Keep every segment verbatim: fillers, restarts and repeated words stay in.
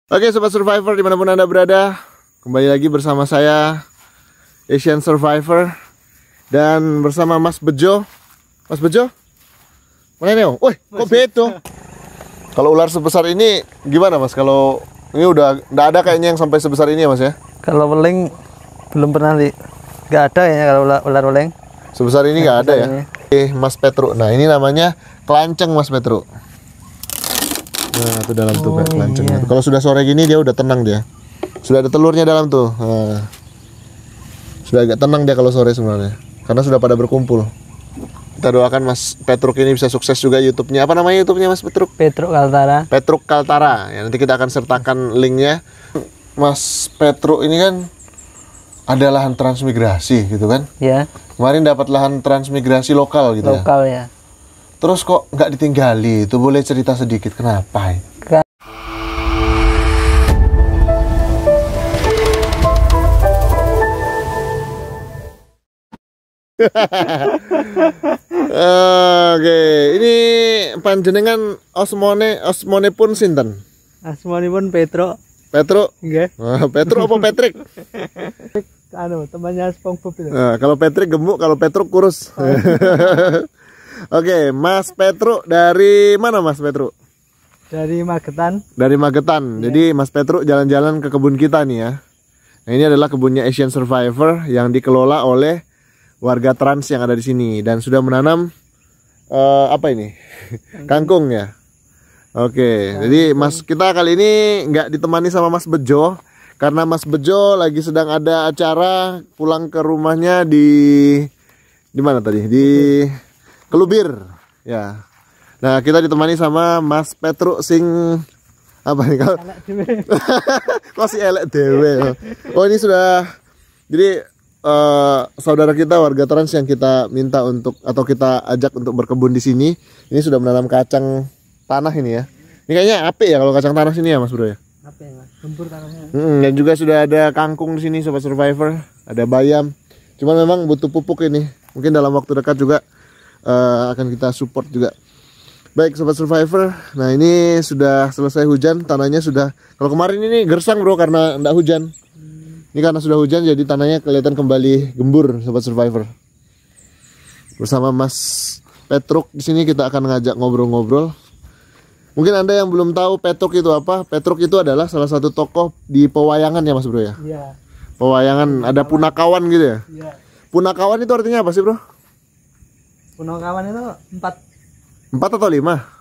Oke Sobat Survivor dimanapun Anda berada, kembali lagi bersama saya Asian Survivor. Dan bersama Mas Bejo. Mas Bejo? Mana nih? Woi, kok beto? Kalau ular sebesar ini gimana Mas? Kalau ini udah nggak ada kayaknya yang sampai sebesar ini ya Mas ya? Kalau weling belum pernah li, nggak ada ya kalau ular, ular weling. Sebesar ini nggak ada ya? Ini. Oke Mas Petru. Nah ini namanya kelanceng Mas Petru. Nah itu dalam tuh Oh, kelancengnya. iya. Kalau sudah sore gini dia udah tenang dia. Sudah ada telurnya dalam tuh. Nah, sudah agak tenang dia kalau sore sebenarnya. Karena sudah pada berkumpul. Kita doakan Mas Petruk ini bisa sukses juga YouTube-nya. Apa namanya YouTube-nya Mas Petruk? Petruk Kaltara. Petruk Kaltara. Ya, nanti kita akan sertakan linknya. Mas Petruk ini kan ada lahan transmigrasi gitu kan? Ya. Kemarin dapat lahan transmigrasi lokal gitu ya. Lokal ya. Terus kok nggak ditinggali? Itu boleh cerita sedikit kenapa? Ya? Kan. Oke, ini panjenengan osmone osmone pun sinten? Asmanipun Petruk. Petruk. Nggih. Wah, Petruk apa Patrick? Anu, temannya SpongeBob itu. Nah, kalau Patrick gemuk, kalau Petruk kurus. Oh. Oke, Mas Petruk dari mana Mas Petruk? Dari Magetan. Dari Magetan. Jadi Mas Petruk jalan-jalan ke kebun kita nih ya. Nah, ini adalah kebunnya Asian Survivor yang dikelola oleh warga trans yang ada di sini dan sudah menanam uh, apa ini? Kangkung ya. Oke, Kangkung. Jadi Mas kita kali ini nggak ditemani sama Mas Bejo karena Mas Bejo lagi sedang ada acara pulang ke rumahnya di di mana tadi? Di Kelubir ya. Nah, kita ditemani sama Mas Petruk sing apa nih kalau masih elek dewe. Oh, ini sudah jadi uh, saudara kita warga trans yang kita minta untuk atau kita ajak untuk berkebun di sini. Ini sudah menanam kacang tanah ini ya. Ini kayaknya apik ya kalau kacang tanah sini ya Mas Bro ya. Apik Mas, gembur tanahnya. Hmm, dan juga sudah ada kangkung di sini Sobat Survivor, ada bayam. Cuman memang butuh pupuk ini. Mungkin dalam waktu dekat juga uh, akan kita support juga. Baik Sobat Survivor, nah ini sudah selesai hujan, tanahnya sudah. Kalau kemarin ini gersang Bro karena enggak hujan. Ini karena sudah hujan jadi tanahnya kelihatan kembali gembur Sobat Survivor. Bersama Mas Petruk di sini kita akan ngajak ngobrol-ngobrol. Mungkin Anda yang belum tahu Petruk itu apa? Petruk itu adalah salah satu tokoh di pewayangan ya Mas Bro ya? Iya. Pewayangan, ada punakawan gitu ya? Iya. Punakawan itu artinya apa sih Bro? Punakawan itu empat. Empat atau lima?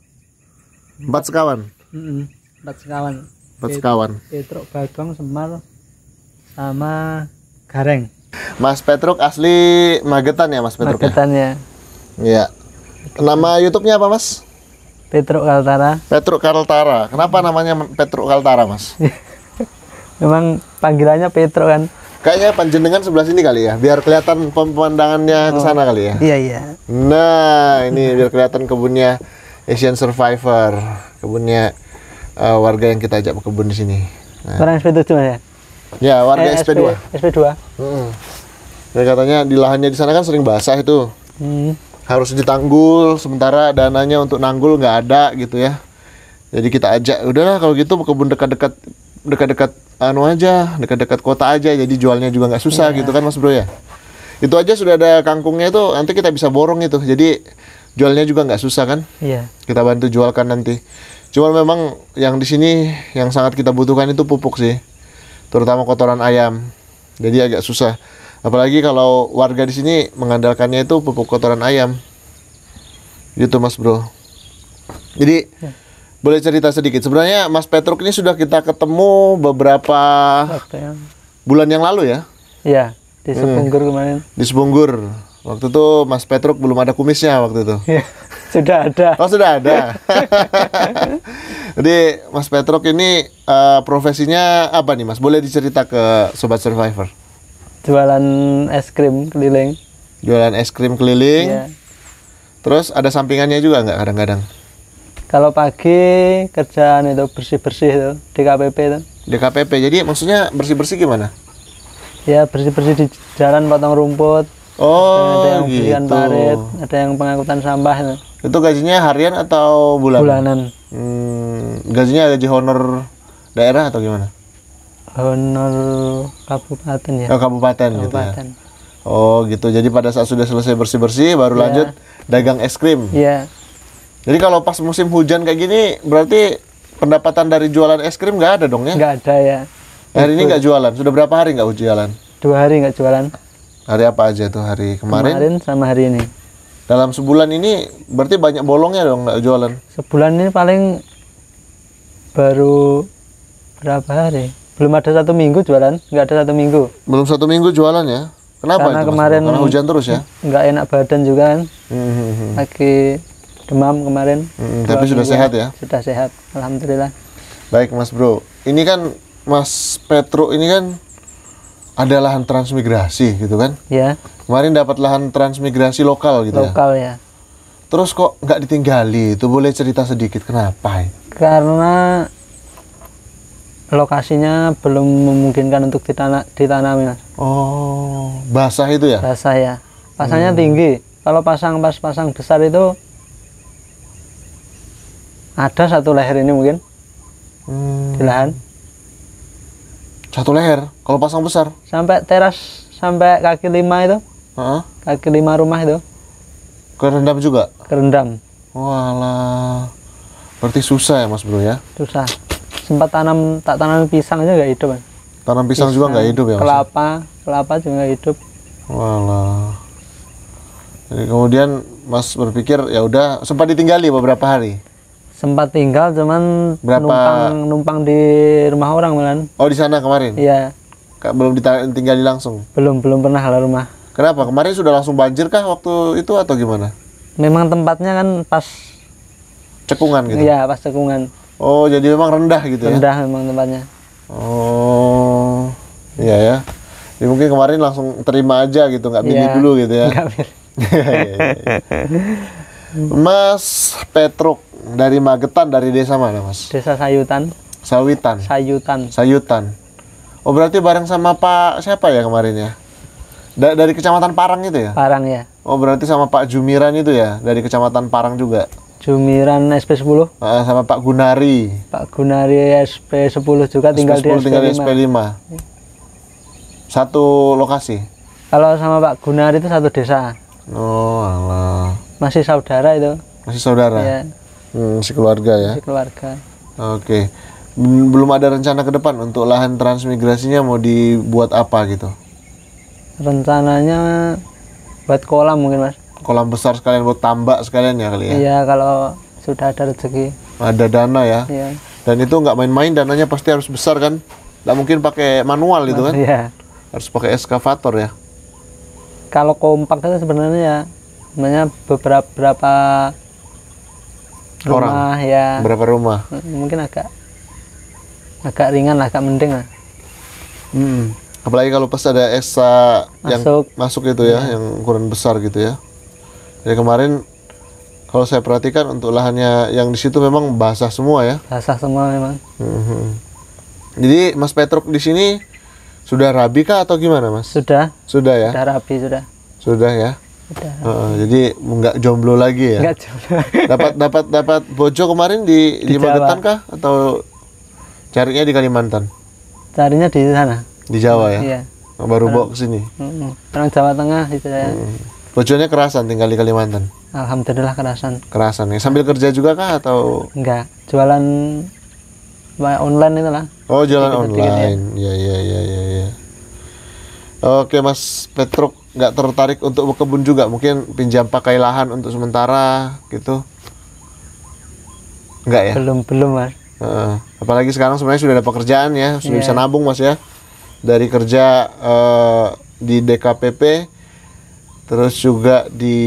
Empat sekawan? Mm -mm. Empat sekawan. Empat sekawan. Petruk, Bagong, Semar, sama Gareng. Mas Petruk asli Magetan ya Mas Petruk? Magetan ya. Iya. Nama YouTube-nya apa Mas? Petruk Kaltara. Petruk Kaltara. Kenapa namanya Petruk Kaltara Mas? Memang panggilannya Petruk kan. Kayaknya panjenengan sebelah sini kali ya, biar kelihatan pemandangannya ke sana kali ya. Iya iya. Nah, ini biar kelihatan kebunnya Asian Survivor, kebunnya uh, warga yang kita ajak ke kebun di sini. Nah. Orang S P tujuh ya? Ya, warga Eh, S P dua. S P dua. Hmm. Dan katanya di lahannya di sana kan sering basah itu. Hmm. Harus ditanggul, sementara dananya untuk nanggul nggak ada gitu ya. Jadi kita ajak, udahlah kalau gitu kebun dekat-dekat dekat-dekat anu aja, dekat-dekat kota aja, jadi jualnya juga nggak susah yeah. Gitu kan Mas Bro ya. Itu aja sudah ada kangkungnya itu, nanti kita bisa borong itu, jadi jualnya juga nggak susah kan. Iya. Yeah. Kita bantu jualkan nanti. Cuma memang yang di sini yang sangat kita butuhkan itu pupuk sih, terutama kotoran ayam. Jadi agak susah. Apalagi kalau warga di sini mengandalkannya itu pupuk kotoran ayam. Gitu Mas Bro. Jadi yeah. Boleh cerita sedikit. Sebenarnya Mas Petruk ini sudah kita ketemu beberapa yang... bulan yang lalu ya? Iya, di Sepunggur hmm. kemarin. Di Sepunggur. Waktu itu Mas Petruk belum ada kumisnya waktu itu. Iya, sudah ada. Oh, sudah ada. Jadi Mas Petruk ini uh, profesinya apa nih Mas? Boleh dicerita ke Sobat Survivor? Jualan es krim keliling. Jualan es krim keliling. Iya. Terus ada sampingannya juga nggak kadang-kadang? Kalau pagi kerjaan itu bersih-bersih itu di K P P itu. Di K P P. Jadi maksudnya bersih-bersih gimana? Ya bersih-bersih di jalan, potong rumput. Oh, ada yang gitu. belian parit, ada yang pengangkutan sampah itu. Itu gajinya harian atau bulan? Bulanan. Hmm, gajinya gaji honor daerah atau gimana? Honor kabupaten ya. Oh, kabupaten, gitu ya. Kabupaten. Oh gitu. Jadi pada saat sudah selesai bersih-bersih baru Iya. lanjut dagang es krim. Iya. Jadi kalau pas musim hujan kayak gini berarti pendapatan dari jualan es krim nggak ada dong ya? Nggak ada ya. Hari ini nggak jualan. Sudah berapa hari nggak jualan? Dua hari nggak jualan. Hari apa aja tuh? Hari kemarin? Kemarin sama hari ini. Dalam sebulan ini berarti banyak bolongnya dong nggak jualan? Sebulan ini paling baru berapa hari? Belum ada satu minggu jualan, nggak ada satu minggu. Belum satu minggu jualan ya? Kenapa Karena itu? Mas? kemarin Karena hujan terus ya? Nggak enak badan juga kan, Hmm, hmm, hmm. lagi demam kemarin. Hmm, Dua tapi sudah minggu. sehat ya? Sudah sehat, alhamdulillah. Baik Mas Bro, ini kan Mas Petro ini kan ada lahan transmigrasi gitu kan? Ya, Kemarin dapat lahan transmigrasi lokal gitu ya? lokal ya. Terus kok nggak ditinggali? Itu boleh cerita sedikit kenapa? Ya? Karena lokasinya belum memungkinkan untuk ditana ditanami, Mas. Oh, basah itu ya? Basah ya. Pasangnya Hmm. tinggi. Kalau pasang pas pasang besar itu ada satu leher ini mungkin Hmm, di lahan. Satu leher. Kalau pasang besar? Sampai teras, sampai kaki lima itu, Heeh. kaki lima rumah itu Kerendam juga? kerendam. Walah. Berarti susah ya Mas Bro ya? Susah. Sempat tanam, tak tanam pisang aja nggak hidup, Mas. Tanam pisang, juga nggak hidup ya Mas? Kelapa, kelapa juga nggak hidup. Walah. Jadi kemudian Mas berpikir ya udah, sempat ditinggali beberapa hari. Sempat tinggal cuman Berapa- numpang numpang di rumah orang malan. Oh di sana kemarin? Iya, Kak, belum ditinggali langsung. belum belum pernah lah rumah. Kenapa? Kemarin sudah langsung banjir kah waktu itu atau gimana? Memang tempatnya kan pas, Cekungan gitu. iya pas cekungan. Oh jadi memang rendah gitu ya? Rendah memang tempatnya. Oh iya ya. Jadi mungkin kemarin langsung terima aja gitu, nggak milih Iya, dulu gitu ya? nggak milih. Mas Petruk dari Magetan, dari desa mana Mas? Desa Sayutan, Sawitan, Sayutan. Sayutan. Oh berarti bareng sama Pak siapa ya kemarin ya? Da- dari Kecamatan Parang itu ya? Parang ya. Oh berarti sama Pak Jumiran itu ya, dari Kecamatan Parang juga. Jumiran S P sepuluh, Ah, sama Pak Gunari. Pak Gunari S P sepuluh juga tinggal di S P sepuluh, tinggal di S P S P lima. lima. Satu lokasi. Kalau sama Pak Gunari itu satu desa. Oh alah. Masih saudara itu. Masih saudara? Ya, Hmm, si keluarga ya. masih keluarga. Oke. Hmm, belum ada rencana ke depan untuk lahan transmigrasinya mau dibuat apa gitu? Rencananya buat kolam mungkin, Mas. Kolam besar sekalian buat tambak sekalian ya kali ya? Iya, kalau sudah ada rezeki. Ada dana ya? Iya. Dan itu nggak main-main, dananya pasti harus besar kan? Nggak mungkin pakai manual gitu kan? Iya. Harus pakai eskavator ya? Kalau kompak itu sebenarnya ya, sebenarnya beberapa berapa rumah ya. Berapa rumah? Mungkin agak agak ringan lah, agak mending lah. Hmm. Apalagi kalau pas ada esa yang Masuk. masuk itu ya, yang ukuran besar gitu ya. Jadi kemarin kalau saya perhatikan untuk lahannya yang di situ memang basah semua ya. Basah semua memang. Mhm. Jadi Mas Petruk di sini sudah rabi kah atau gimana Mas? Sudah, Sudah ya? sudah rapi sudah. Sudah ya. Sudah. Heeh, jadi nggak jomblo lagi ya? Enggak jomblo. Dapat dapat dapat bojo kemarin di di, Di Jawa. Magetan kah atau carinya di Kalimantan? Carinya di sana. Di Jawa ya? Iya. Baru bawa ke sini. Mm-mm. Orang Jawa Tengah itu ya. Hmm. Bojonya kerasan tinggal di Kalimantan. Alhamdulillah kerasan. Kerasan ya. Sambil kerja juga kah atau Enggak, jualan kayak online itu lah. oh jalan Dikit-dikit, online? Ya ya ya ya ya. Oke Mas Petruk, nggak tertarik untuk berkebun juga? Mungkin pinjam pakai lahan untuk sementara gitu? Enggak ya? Belum belum Mas. Heeh. Apalagi sekarang sebenarnya sudah ada pekerjaan ya, sudah Iya. bisa nabung Mas ya. Dari kerja eh, di D K P P, terus juga di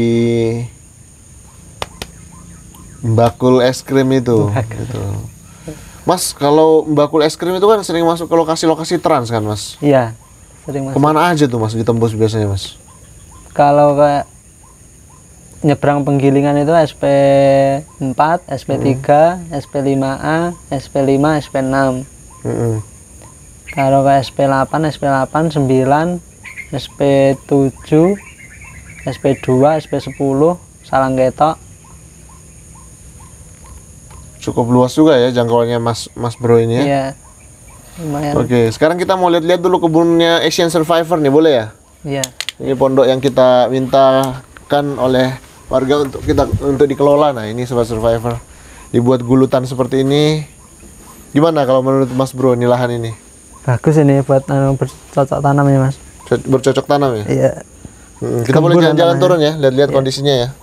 Mbakul es krim itu. Gitu. Mas, kalau Mbakul es krim itu kan sering masuk ke lokasi-lokasi trans kan Mas? Iya, sering Mas. Kemana aja tuh Mas ditembus biasanya Mas? Kalau kayak nyebrang penggilingan itu S P empat, S P tiga, S P lima A, S P lima, S P enam. Mm-mm. Kalau ke S P delapan, S P delapan, sembilan, S P tujuh, S P dua, S P sepuluh, Salangketok. Cukup luas juga ya jangkauannya Mas Mas Bro ini ya. Iya. lumayan. Oke, sekarang kita mau lihat-lihat dulu kebunnya Asian Survivor nih, boleh ya? Iya. Ini pondok yang kita mintakan oleh warga untuk kita untuk dikelola. Nah, ini Sobat Survivor. Dibuat gulutan seperti ini. Gimana kalau menurut Mas Bro ini lahan ini? Bagus ini buat anu, bercocok tanam ya, Mas. Co- Bercocok tanam ya? Iya. Hmm, kita Gembur boleh jalan-jalan namanya. turun ya, lihat-lihat Iya. kondisinya ya.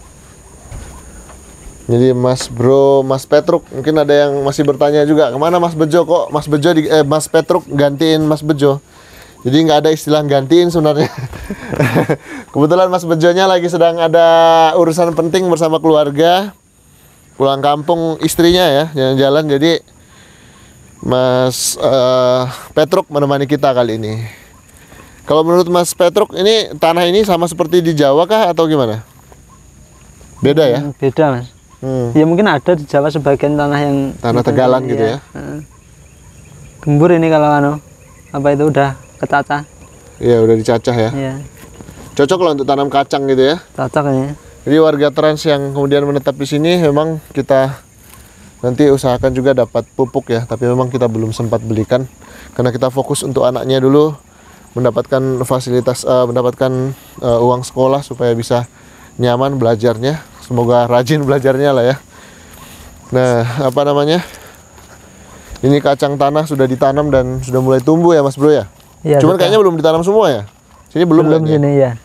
Jadi Mas Bro, Mas Petruk, mungkin ada yang masih bertanya juga, kemana Mas Bejo kok Mas Bejo di, eh, Mas Petruk gantiin Mas Bejo. Jadi nggak ada istilah gantiin sebenarnya. Kebetulan Mas Bejonya lagi sedang ada urusan penting bersama keluarga, pulang kampung istrinya ya, jalan-jalan. Jadi Mas eh, Petruk menemani kita kali ini. Kalau menurut Mas Petruk, ini tanah ini sama seperti di Jawa kah atau gimana? Beda ya? Hmm, Beda, Mas. Hmm. Ya mungkin ada di Jawa sebagian tanah yang Tanah tegalan gitu ya? Heeh. Gembur ini kalau anu apa itu udah kecacah. Iya, udah dicacah ya. Iya. Cocok lah untuk tanam kacang gitu ya. Cocok ini. Jadi warga Trans yang kemudian menetap di sini memang kita nanti usahakan juga dapat pupuk ya, tapi memang kita belum sempat belikan karena kita fokus untuk anaknya dulu mendapatkan fasilitas eh, mendapatkan eh, uang sekolah supaya bisa nyaman belajarnya. Semoga rajin belajarnya lah ya. Nah, apa namanya? Ini kacang tanah sudah ditanam dan sudah mulai tumbuh ya Mas Bro ya? Iya. Cuman sudah. kayaknya belum ditanam semua ya? Sini belum, belum kan, ya? sini ya.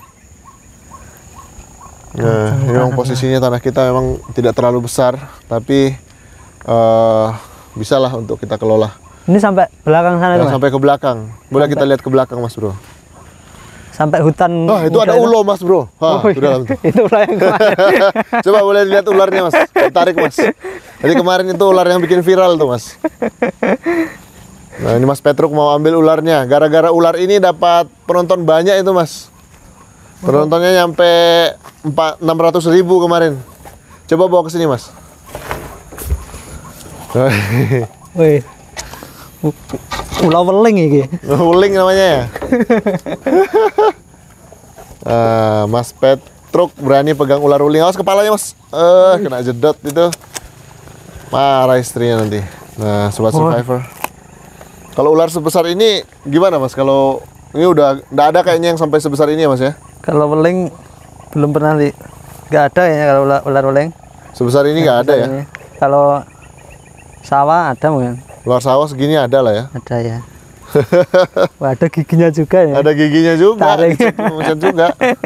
Nah, ini memang posisinya tanah kita memang tidak terlalu besar, tapi eh bisa lah untuk kita kelola. Ini sampai belakang sana Yang tuh, Mas. sampai ke belakang. Boleh kita lihat ke belakang Mas Bro. Sampai hutan. Ah, itu muda ada ulo Mas Bro. Ah, Oh, di dalam tuh. itu ulah yang kemarin. Coba boleh lihat ularnya Mas. Tarik Mas. Jadi kemarin itu ular yang bikin viral tuh Mas. Nah, ini Mas Petruk mau ambil ularnya. Gara-gara ular ini dapat penonton banyak itu Mas. Penontonnya nyampe empat enam ratus ribu kemarin. Coba bawa ke sini Mas. Wih. Ulah weling iki. Uling namanya ya. Ah, Mas Petruk berani pegang ular uling. Awas kepalanya Mas. Eh, kena jedot itu. Marah istrinya nanti. Nah, Sobat Oh. Survivor. Kalau ular sebesar ini gimana Mas? Kalau ini udah nggak ada kayaknya yang sampai sebesar ini ya Mas ya? Kalau weling belum pernah li. Enggak ada kayaknya kalau ular, ular weling. Sebesar ini nggak ada ya? Ini. Kalau sawah ada mungkin. Ular sawah segini ada lah ya. Ada ya. Wah, ada giginya juga ya. Ada giginya juga. Taring. Dicet juga.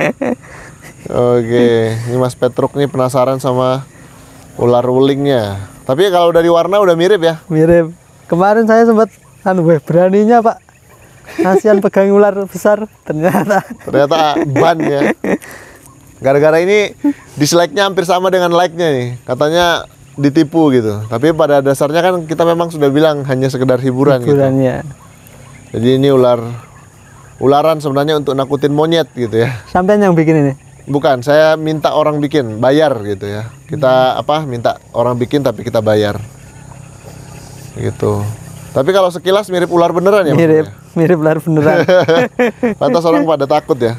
Oke, ini Mas Petruk nih penasaran sama ular ulingnya. Tapi kalau dari warna udah mirip ya? Mirip. Kemarin saya sempat anu weh, beraninya Pak. Kasihan pegang ular besar ternyata. Ternyata ban ya. Gara-gara ini dislike-nya hampir sama dengan like-nya nih. Katanya ditipu gitu. Tapi pada dasarnya kan kita memang sudah bilang hanya sekedar hiburan, Hiburannya. gitu. Jadi ini ular ularan sebenarnya untuk nakutin monyet gitu ya. Sampean yang bikin ini? Bukan, saya minta orang bikin, bayar gitu ya. Kita apa? Minta orang bikin tapi kita bayar. Gitu. Tapi kalau sekilas mirip ular beneran ya? Mirip, maksudnya? mirip ular beneran. Pantas orang pada takut ya.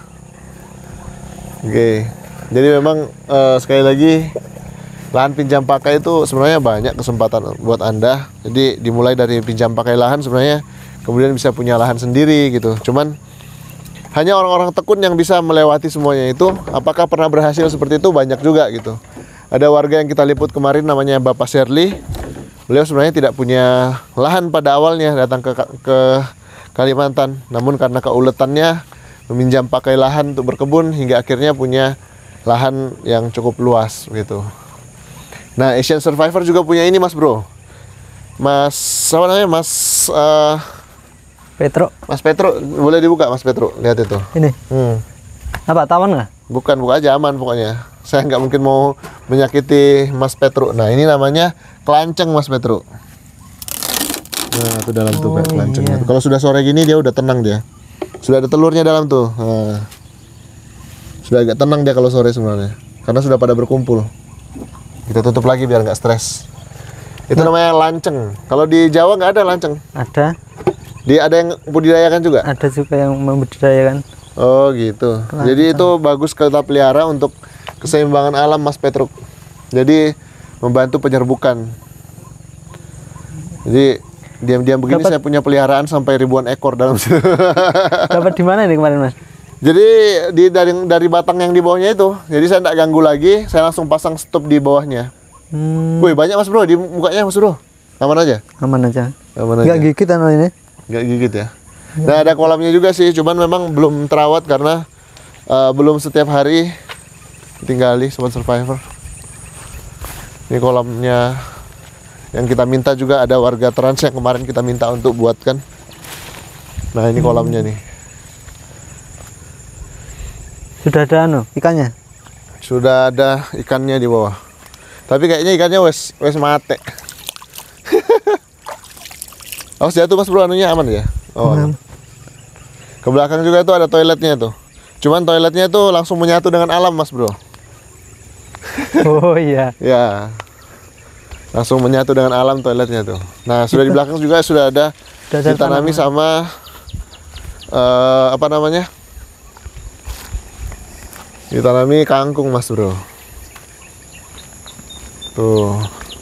Oke. Jadi memang eh, sekali lagi lahan pinjam pakai itu sebenarnya banyak kesempatan buat Anda. Jadi dimulai dari pinjam pakai lahan sebenarnya kemudian bisa punya lahan sendiri gitu. Cuman hanya orang-orang tekun yang bisa melewati semuanya itu. Apakah pernah berhasil seperti itu? Banyak juga gitu. Ada warga yang kita liput kemarin namanya Bapak Sherly. Beliau sebenarnya tidak punya lahan pada awalnya datang ke ke Kalimantan. Namun karena keuletannya meminjam pakai lahan untuk berkebun hingga akhirnya punya lahan yang cukup luas gitu. Nah, Asian Survivor juga punya ini Mas Bro. Mas, apa namanya? Mas uh, Petro, Mas Petro, boleh dibuka Mas Petro, lihat itu. ini Hmm. apa tawon nggak? Bukan, buka aja aman pokoknya. Saya nggak mungkin mau menyakiti Mas Petro. Nah, ini namanya kelanceng Mas Petro. Nah, itu dalam tuh Oh, kelancengnya. iya. Kalau sudah sore gini dia udah tenang dia. Sudah ada telurnya dalam tuh. Nah, sudah agak tenang dia kalau sore sebenarnya. Karena sudah pada berkumpul. Kita tutup lagi biar nggak stres. Itu namanya lanceng. Kalau di Jawa nggak ada lanceng. Ada, Di ada yang budidayakan juga. ada juga yang membudidayakan. Oh gitu. Jadi itu bagus kita pelihara untuk keseimbangan alam Mas Petruk. Jadi membantu penyerbukan. Jadi Diam-diam begini Dapat- saya punya peliharaan sampai ribuan ekor dalam. Dapat di mana ini kemarin, Mas? Jadi di dari dari batang yang di bawahnya itu. Jadi saya tidak ganggu lagi, saya langsung pasang stop di bawahnya. Hmm, Wih, banyak Mas Bro di mukanya Mas Bro. Aman aja. aman aja. Aman Enggak aja. gigit kan ini? Nggak gigit ya. Nah, ada kolamnya juga sih, cuman memang belum terawat karena uh, belum setiap hari tinggali Sobat Survivor. Ini kolamnya yang kita minta juga ada warga Trans yang kemarin kita minta untuk buatkan. Nah, ini kolamnya nih. Sudah ada anu ikannya? Sudah ada ikannya di bawah. Tapi kayaknya ikannya wes wes mate. Oh, jatuh Mas Bro, anunya aman ya? Oh, aman. Ke belakang juga tuh ada toiletnya tuh. Cuman toiletnya tuh langsung menyatu dengan alam Mas Bro. Oh iya. Ya. Langsung menyatu dengan alam toiletnya tuh. Nah, sudah di belakang juga sudah ada Sudah ada ditanami tanaman. sama eh, apa namanya? Ditanami kangkung Mas Bro. Tuh.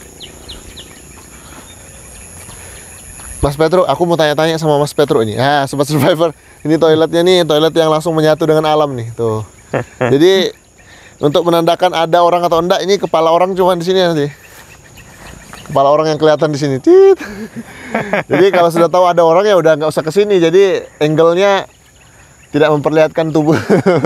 Mas Petro, aku mau tanya-tanya sama Mas Petro ini. Ah, Sobat Survivor, ini toiletnya nih, toilet yang langsung menyatu dengan alam nih, tuh. Jadi untuk menandakan ada orang atau enggak, ini kepala orang cuma di sini nanti. Kepala orang yang kelihatan di sini. Tit. Jadi kalau sudah tahu ada orang ya udah nggak usah ke sini. Jadi angle-nya tidak memperlihatkan tubuh.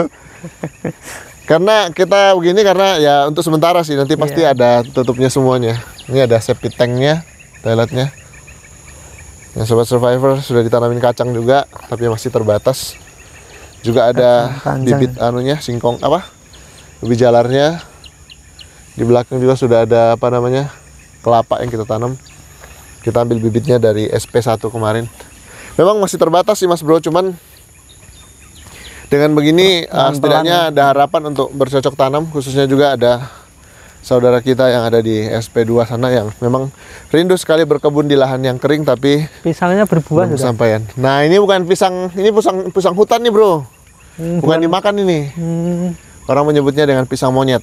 Karena kita begini karena ya untuk sementara sih, nanti pasti Iya. ada tutupnya semuanya. Ini ada septic tank-nya, toiletnya. Yang Sobat Survivor sudah ditanamin kacang juga, tapi masih terbatas. Juga ada Kacang panjang. bibit anunya, singkong apa? Bibit jalarnya. Di belakang juga sudah ada apa namanya? Kelapa yang kita tanam. Kita ambil bibitnya dari S P satu kemarin. Memang masih terbatas sih Mas Bro, cuman dengan begini uh, Pelan-pelan setidaknya ya. ada harapan untuk bercocok tanam, khususnya juga ada saudara kita yang ada di S P dua sana yang memang rindu sekali berkebun di lahan yang kering tapi Pisangnya berbuah belum sudah. kesampaian. Nah, ini bukan pisang, ini pisang pisang hutan nih, Bro. Hmm, Bukan dimakan ini. Hmm, Orang menyebutnya dengan pisang monyet.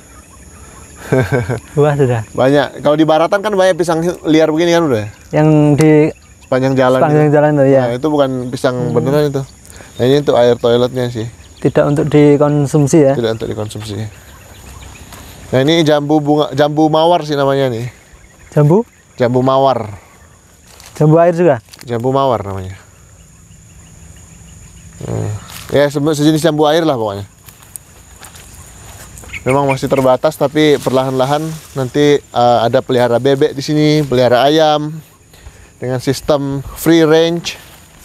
buah sudah. Banyak. Kalau di baratan kan banyak pisang liar begini kan udah. Yang di Sepanjang jalan. sepanjang gitu. jalan tuh ya. Nah, itu bukan pisang beneran itu. Nah, ini untuk air toiletnya sih. Tidak untuk dikonsumsi ya. Tidak untuk dikonsumsi. Nah, ini jambu bunga, jambu mawar sih namanya nih. Jambu? Jambu mawar. Jambu air juga. Jambu mawar namanya. Hmm. Ya, se- sejenis jambu air lah pokoknya. Memang masih terbatas tapi perlahan-lahan nanti uh, ada pelihara bebek di sini, pelihara ayam dengan sistem free range.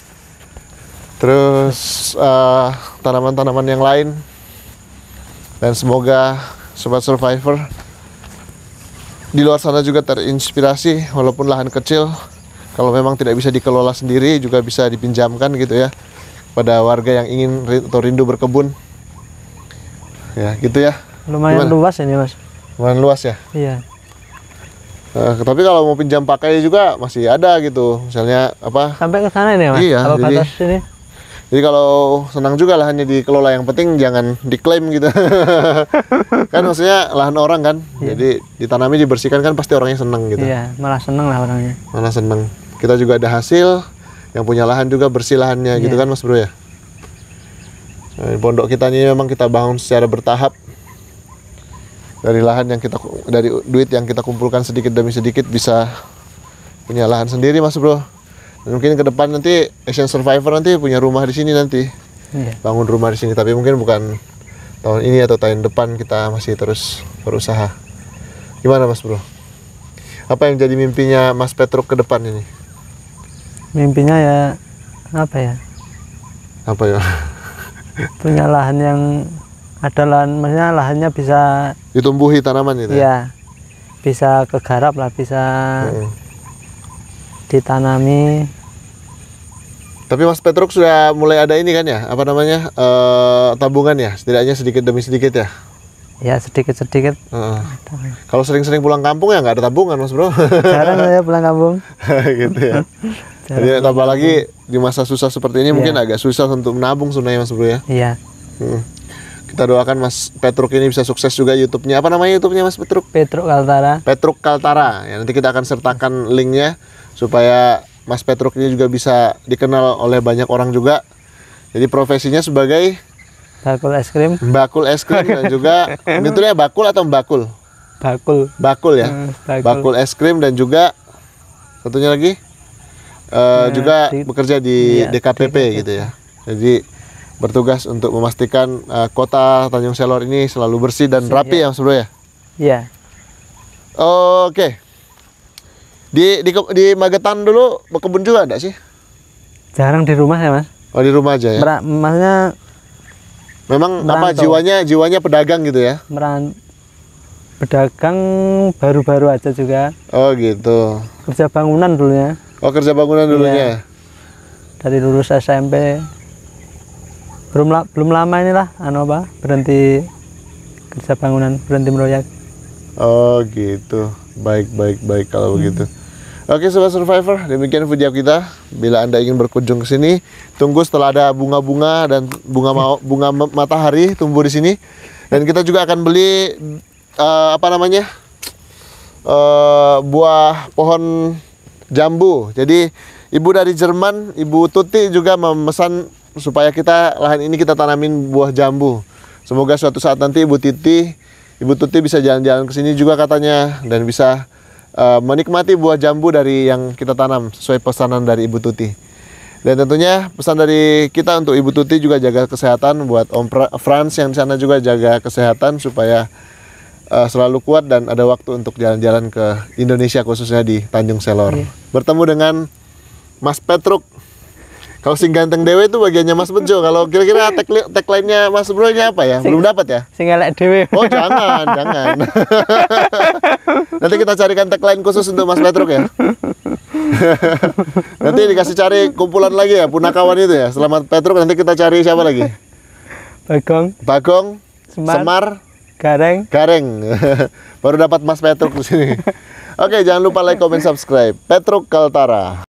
Terus uh, tanaman-tanaman yang lain. Dan semoga Sobat Survivor di luar sana juga terinspirasi walaupun lahan kecil. Kalau memang tidak bisa dikelola sendiri juga bisa dipinjamkan gitu ya pada warga yang ingin ri- atau rindu berkebun. Ya, gitu ya. Lumayan Gimana? luas ini, Mas. Lumayan luas ya. Iya. Nah, tapi kalau mau pinjam pakai juga masih ada gitu. Misalnya apa? Sampai ke sana ini, Mas. Iya, Kalau jadi- batas sini. Jadi kalau senang juga lahannya dikelola, yang penting jangan diklaim gitu. Kan maksudnya lahan orang kan. Iya. Jadi ditanami, dibersihkan kan pasti orangnya senang gitu. Iya, malah seneng lah orangnya. Mana senang. Kita juga ada hasil, yang punya lahan juga bersih lahannya gitu Iya. kan Mas Bro ya. Nah, pondok kita ini memang kita bangun secara bertahap. Dari lahan yang kita dari duit yang kita kumpulkan sedikit demi sedikit bisa punya lahan sendiri Mas Bro. Dan mungkin ke depan nanti Asian Survivor nanti punya rumah di sini nanti. Iya. Bangun rumah di sini, tapi mungkin bukan tahun ini atau tahun depan, kita masih terus berusaha. Gimana Mas Bro? Apa yang jadi mimpinya Mas Petruk ke depan ini? Mimpinya ya apa ya? Apa ya? Punya lahan yang ada lahan, maksudnya lahannya bisa Ditumbuhi tanaman itu ya? ya bisa kegarap lah, bisa Heeh. ditanami. Tapi Mas Petruk sudah mulai ada ini kan ya? Apa namanya? eh, tabungan ya? Setidaknya sedikit demi sedikit ya? Ya sedikit-sedikit. Heeh. Kalau sering-sering pulang kampung ya nggak ada tabungan Mas Bro. Jarang saya pulang kampung. Gitu ya. Jadi tambah lagi di masa susah seperti ini Iya. mungkin agak susah untuk menabung sebenarnya Mas Bro ya. Iya. Hmm. Kita doakan Mas Petruk ini bisa sukses juga YouTube-nya. Apa namanya YouTube-nya Mas Petruk? Petruk Kaltara. Petruk Kaltara. Ya, nanti kita akan sertakan linknya supaya Mas Petruk ini juga bisa dikenal oleh banyak orang juga. Jadi profesinya sebagai bakul es krim. bakul es krim dan juga betulnya bakul atau bakul? Bakul. Bakul ya. Hmm, bakul. bakul es krim dan juga satunya lagi uh, Nah, juga di, bekerja di iya, D K P P D K P P gitu ya. Jadi bertugas untuk memastikan uh, kota Tanjung Selor ini selalu bersih dan rapi ya, Mas Bro ya. Iya. Oke. Di di di Magetan dulu berkebun juga ada sih? Jarang di rumah ya, Mas. Oh, di rumah aja ya. Mer maksudnya Memang merantau. apa jiwanya jiwanya pedagang gitu ya? Meran pedagang baru-baru aja juga. Oh, gitu. Kerja bangunan dulunya. Oh, kerja bangunan dulunya. Iya. Dari lulus S M P. Belum la belum lama inilah anu apa? Berhenti kerja bangunan, berhenti meroyak. Oh, gitu. Baik, baik, baik kalau hmm. begitu. Oke, Sobat Survivor, demikian video kita. Bila Anda ingin berkunjung ke sini, tunggu setelah ada bunga-bunga dan bunga ma bunga matahari tumbuh di sini. Dan kita juga akan beli uh, apa namanya? Uh, buah pohon jambu. Jadi, Ibu dari Jerman, Ibu Tuti juga memesan supaya kita lahan ini kita tanamin buah jambu. Semoga suatu saat nanti Ibu Titi, Ibu Tuti bisa jalan-jalan ke sini juga katanya dan bisa Uh, menikmati buah jambu dari yang kita tanam sesuai pesanan dari Ibu Tuti. Dan tentunya pesan dari kita untuk Ibu Tuti juga jaga kesehatan, buat Om pra Frans yang di sana juga jaga kesehatan supaya uh, selalu kuat dan ada waktu untuk jalan-jalan ke Indonesia khususnya di Tanjung Selor. Iya. Bertemu dengan Mas Petruk. Kalau sing ganteng dewe itu bagiannya Mas Bejo. Kalau kira-kira tagline-nya Mas Bro-nya apa ya? Belum dapat ya? Sing elek dewe. Oh, jangan, jangan. Nanti kita carikan tagline khusus untuk Mas Petruk ya. Nanti dikasih cari kumpulan lagi ya, punakawan itu ya. Selamat Petruk, nanti kita cari siapa lagi? Bagong. Bagong. Semar. Semar. Gareng. Gareng. Baru dapat Mas Petruk di sini. Oke, jangan lupa like, comment, subscribe. Petruk Kaltara.